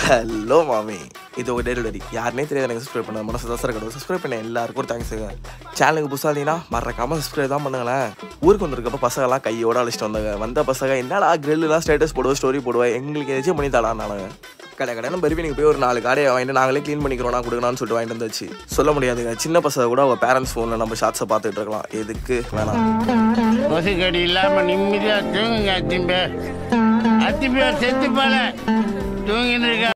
Hello மாமி, இது ஒரு டெலிவரி. யாருனே தெரியாது எனக்கு சப்ஸ்கிரைப் பண்ண மனசு தசர கடவுள் சப்ஸ்கிரைப் பண்ண எல்லாருக்கும் ஒரு தேங்க்ஸுங்க. சேனலுக்கு புதுசாக இருந்தீங்கன்னா மறக்காமல் சப்ஸ்கிரைப் தான் பண்ணுங்களேன். ஊருக்கு வந்திருக்கப்போ பசங்கள்லாம் கையோட அழைச்சிட்டு வந்தாங்க. வந்த பசங்க என்னடா கிரில்லாம் ஸ்டேட்டஸ் போடுவோம், ஸ்டோரி போடுவேன், எங்களுக்கு ஏதாச்சும் பண்ணி தடான்னானுங்க. கடை பருவினிக்கு போய் ஒரு 4 காடையை வாங்கிட்டு நாங்களே க்ளீன் பண்ணிக்கிறோம் கொடுக்கணும்னு சொல்லிட்டு வாங்கிட்டு வந்துச்சு. சொல்ல முடியாதுங்க, சின்ன பசங்க கூட அவங்க பேரண்ட்ஸ் ஃபோனில் நம்ம ஷார்ட்ஸை பார்த்துட்டு இருக்கலாம். எதுக்கு வேணாம். கொசுக்கடி இல்லாமல் நிம்மதியாக தூங்குங்க. அத்திம்பே செத்து போல தூங்கின்னு இருக்க.